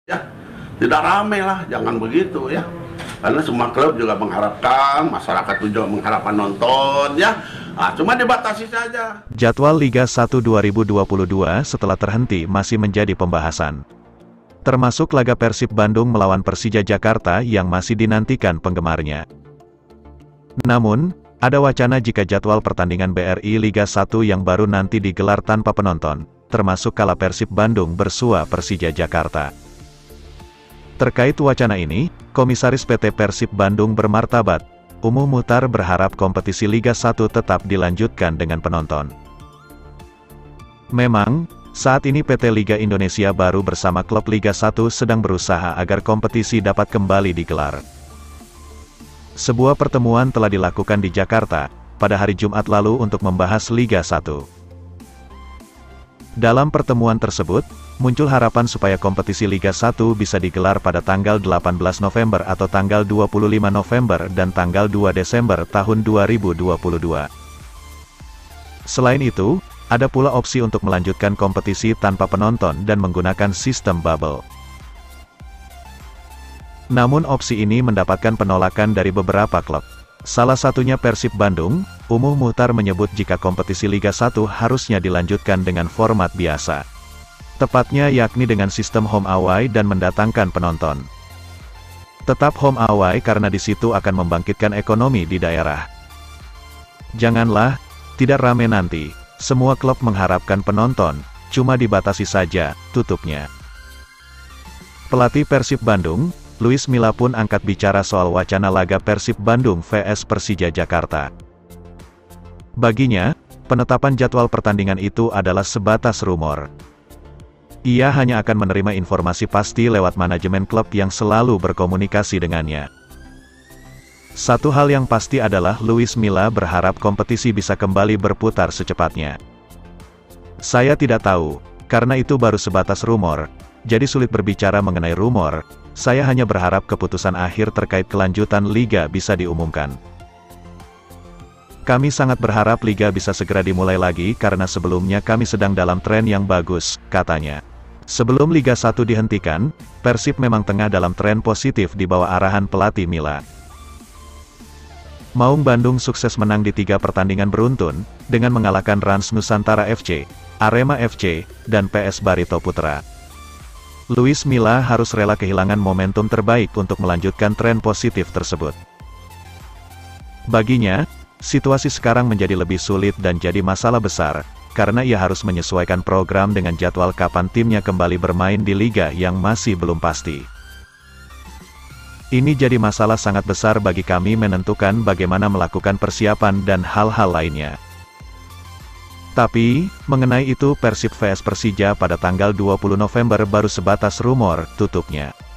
Ya, tidak ramai lah, jangan begitu ya. Karena semua klub juga mengharapkan, masyarakat juga mengharapkan nonton ya. Cuma dibatasi saja. Jadwal Liga 1 2022 setelah terhenti masih menjadi pembahasan. Termasuk laga Persib Bandung melawan Persija Jakarta yang masih dinantikan penggemarnya. Namun, ada wacana jika jadwal pertandingan BRI Liga 1 yang baru nanti digelar tanpa penonton, termasuk kala Persib Bandung bersua Persija Jakarta. Terkait wacana ini, Komisaris PT Persib Bandung Bermartabat, Umuh Muhtar berharap kompetisi Liga 1 tetap dilanjutkan dengan penonton. Memang, saat ini PT Liga Indonesia baru bersama klub Liga 1 sedang berusaha agar kompetisi dapat kembali digelar. Sebuah pertemuan telah dilakukan di Jakarta, pada hari Jumat lalu untuk membahas Liga 1. Dalam pertemuan tersebut, muncul harapan supaya kompetisi Liga 1 bisa digelar pada tanggal 18 November atau tanggal 25 November dan tanggal 2 Desember tahun 2022. Selain itu, ada pula opsi untuk melanjutkan kompetisi tanpa penonton dan menggunakan sistem bubble. Namun opsi ini mendapatkan penolakan dari beberapa klub. Salah satunya Persib Bandung. Umuh Muhtar menyebut jika kompetisi Liga 1 harusnya dilanjutkan dengan format biasa. Tepatnya yakni dengan sistem home away dan mendatangkan penonton. Tetap home away karena di situ akan membangkitkan ekonomi di daerah. Janganlah, tidak rame nanti, semua klub mengharapkan penonton, cuma dibatasi saja, tutupnya. Pelatih Persib Bandung, Luis Milla pun angkat bicara soal wacana laga Persib Bandung vs Persija Jakarta. Baginya, penetapan jadwal pertandingan itu adalah sebatas rumor. Ia hanya akan menerima informasi pasti lewat manajemen klub yang selalu berkomunikasi dengannya. Satu hal yang pasti adalah Luis Milla berharap kompetisi bisa kembali berputar secepatnya. Saya tidak tahu, karena itu baru sebatas rumor, jadi sulit berbicara mengenai rumor. Saya hanya berharap keputusan akhir terkait kelanjutan Liga bisa diumumkan. Kami sangat berharap Liga bisa segera dimulai lagi karena sebelumnya kami sedang dalam tren yang bagus, katanya. Sebelum Liga 1 dihentikan, Persib memang tengah dalam tren positif di bawah arahan pelatih Milla. Maung Bandung sukses menang di 3 pertandingan beruntun, dengan mengalahkan Rans Nusantara FC, Arema FC, dan PS Barito Putra. Luis Milla harus rela kehilangan momentum terbaik untuk melanjutkan tren positif tersebut. Baginya, situasi sekarang menjadi lebih sulit dan jadi masalah besar, karena ia harus menyesuaikan program dengan jadwal kapan timnya kembali bermain di liga yang masih belum pasti. Ini jadi masalah sangat besar bagi kami menentukan bagaimana melakukan persiapan dan hal-hal lainnya. Tapi, mengenai itu Persib vs Persija pada tanggal 20 November baru sebatas rumor, tutupnya.